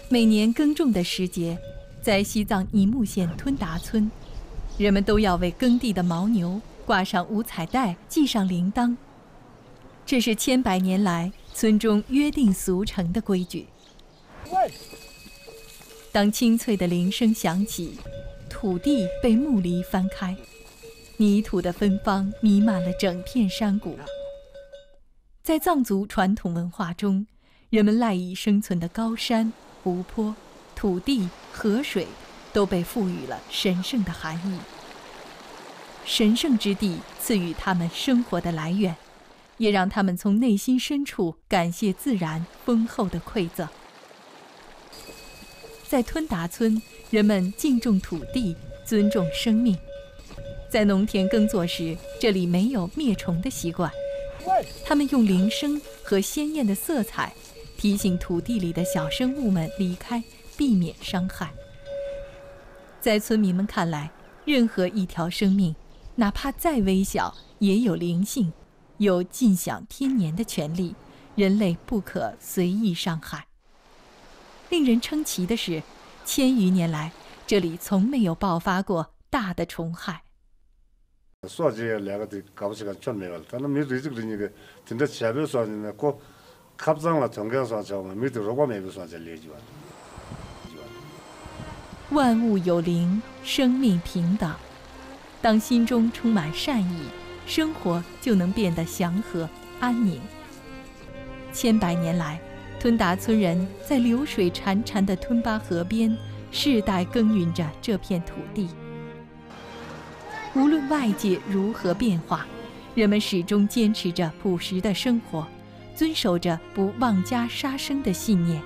每年耕种的时节，在西藏尼木县吞达村，人们都要为耕地的牦牛挂上五彩带，系上铃铛。这是千百年来村中约定俗成的规矩。当清脆的铃声响起，土地被木犁翻开，泥土的芬芳弥漫了整片山谷。在藏族传统文化中，人们赖以生存的高山、湖泊、土地、河水都被赋予了神圣的含义。神圣之地赐予他们生活的来源，也让他们从内心深处感谢自然丰厚的馈赠。在吞达村，人们敬重土地，尊重生命。在农田耕作时，这里没有灭虫的习惯，他们用铃声和鲜艳的色彩提醒土地里的小生物们离开，避免伤害。在村民们看来，任何一条生命，哪怕再微小，也有灵性，有尽享天年的权利，人类不可随意伤害。令人称奇的是，1000余年来，这里从没有爆发过大的虫害。万物有灵，生命平等。当心中充满善意，生活就能变得祥和安宁。千百年来，吞达村人在流水潺潺的吞巴河边世代耕耘着这片土地。无论外界如何变化，人们始终坚持着朴实的生活，遵守着不妄加杀生的信念。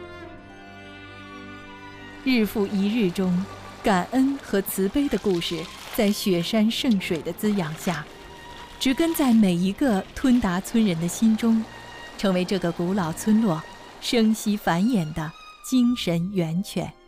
日复一日中，感恩和慈悲的故事在雪山圣水的滋养下，植根在每一个吞达村人的心中，成为这个古老村落生息繁衍的精神源泉。